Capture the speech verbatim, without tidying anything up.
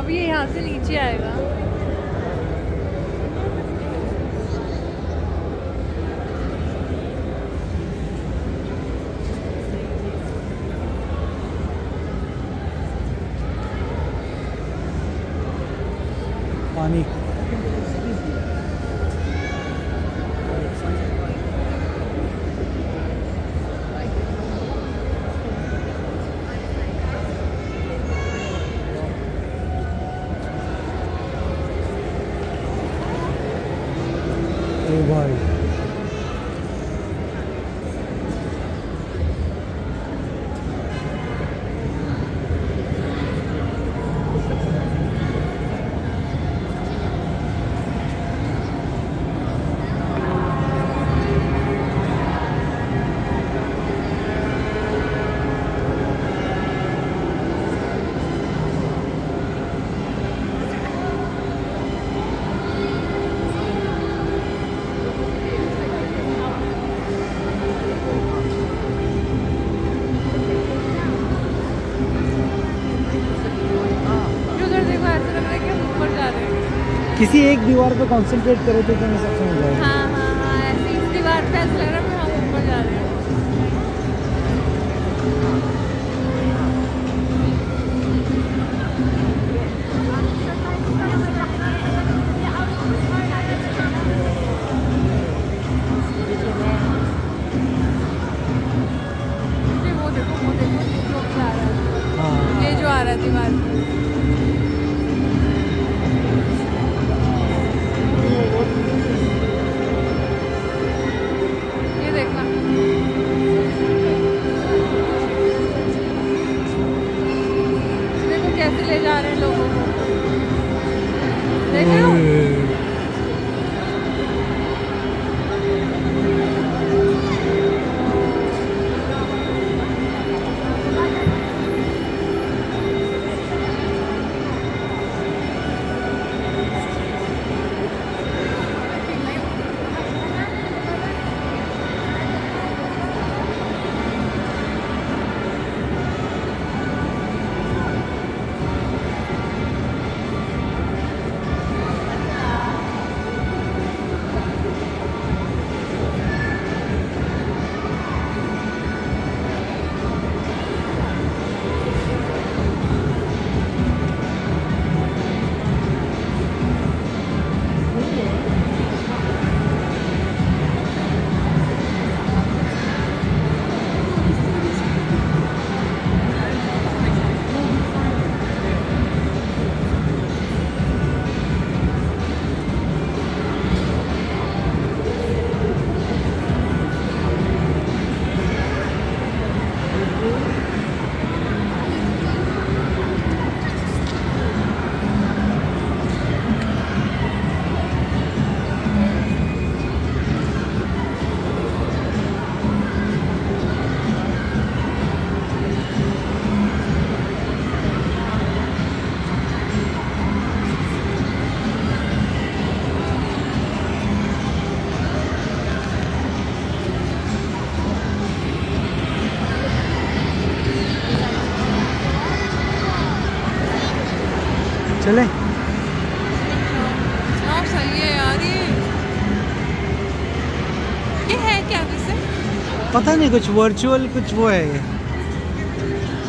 अब ये यहाँ से नीचे आएगा। पानी भाई किसी एक दीवार पे कंसंट्रेट करो तो तुम्हें सब समझ आएगा। हाँ हाँ हाँ ऐसे इस दीवार पे ऐसा लग रहा है हम ऊपर जा रहे हैं। वो देखो वो देखो जो आ रहा है। हाँ। ये जो आ रहा है दीवार पे। कैसे ले जा रहे हैं लोगों को, देख रहे हो? चले और सही है यार। ये ये है क्या वैसे? पता नहीं कुछ वर्चुअल कुछ वो है ये।